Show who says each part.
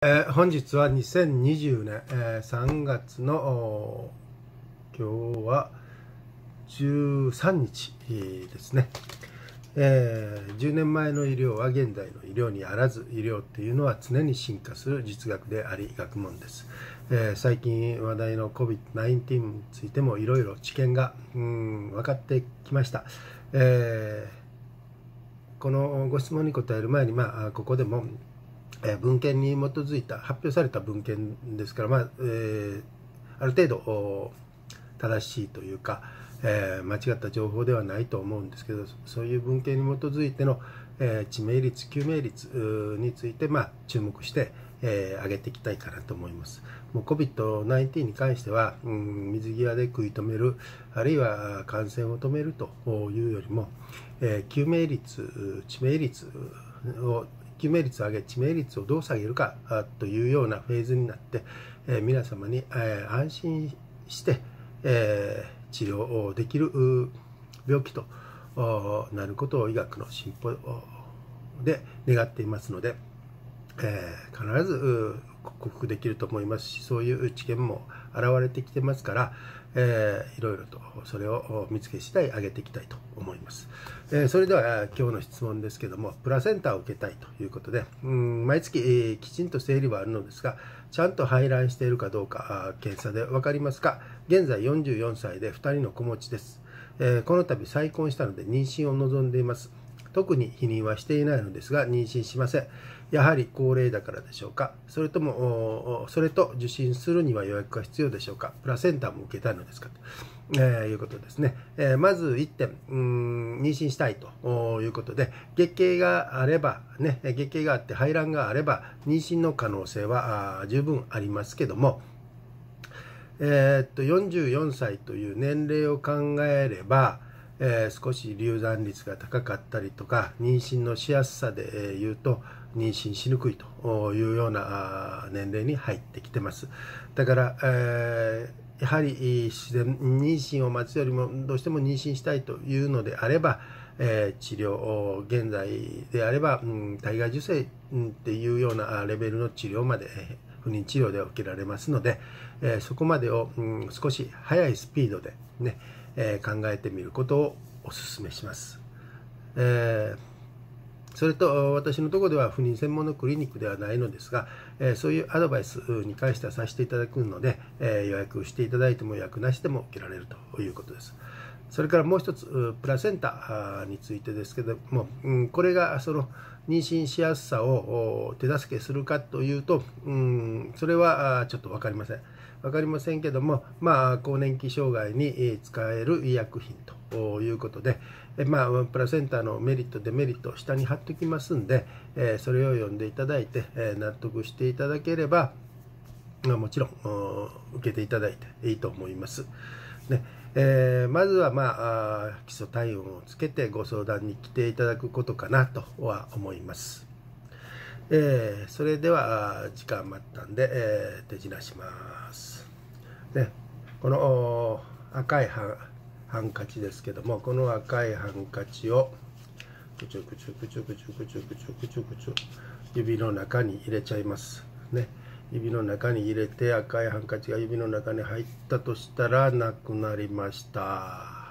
Speaker 1: 本日は2020年、3月の今日は13日ですね。10年前の医療は現在の医療にあらず、医療っていうのは常に進化する実学であり学問です。最近話題の COVID-19 についてもいろいろ知見が分かってきました。このご質問に答える前に、ここでも文献に基づいた発表された文献ですから、ある程度正しいというか、間違った情報ではないと思うんですけど、そういう文献に基づいての、致命率救命率について、注目して、上げていきたいかなと思います。もう COVID-19 に関しては、水際で食い止める、あるいは感染を止めるというよりも、救命率致命率を救命率を上げ、致命率をどう下げるかというようなフェーズになって、皆様に安心して治療できる病気となることを医学の進歩で願っていますので、必ず克服できると思いますし、そういう知見も現れてきてますから、いろいろとそれを見つけ次第上げていきたいと思います。それでは今日の質問ですけども、プラセンタを受けたいということで、毎月、きちんと生理はあるのですが、ちゃんと排卵しているかどうか検査で分かりますか。現在44歳で2人の子持ちです。この度再婚したので妊娠を望んでいます。特に否認はしていないのですが妊娠しません。やはり高齢だからでしょうか。それと受診するには予約が必要でしょうか。プラセンタも受けたいのですかと、いうことですね。まず1点、妊娠したいということで、月経があればね、月経があって排卵があれば妊娠の可能性は十分ありますけども、44歳という年齢を考えれば、少し流産率が高かったりとか、妊娠のしやすさで言うと妊娠しにくいというような年齢に入ってきてます。だから、やはり自然妊娠を待つよりもどうしても妊娠したいというのであれば、治療現在であれば、体外受精っていうようなレベルの治療まで不妊治療で受けられますので、そこまでを、少し速いスピードでね、考えてみることをお勧めします。それと私のところでは不妊専門のクリニックではないのですが、そういうアドバイスに関してはさせていただくので、予約していただいても予約なしでも受けられるということです。それからもう一つ、プラセンタについてですけども、これがその妊娠しやすさを手助けするかというと、それはちょっと分かりません。分かりませんけども、更年期障害に使える医薬品ということで、プラセンタのメリット、デメリット、下に貼っておきますんで、それを読んでいただいて、納得していただければ、もちろん受けていただいていいと思います。ね。まずは、基礎体温をつけてご相談に来ていただくことかなとは思います。それでは時間余ったんで、手品します。ね、この赤いハンカチですけども、この赤いハンカチをくちゅくちゅくちゅくちゅくちゅくちゅくちゅくちゅ指の中に入れちゃいますね。指の中に入れて赤いハンカチが指の中に入ったとしたらなくなりました。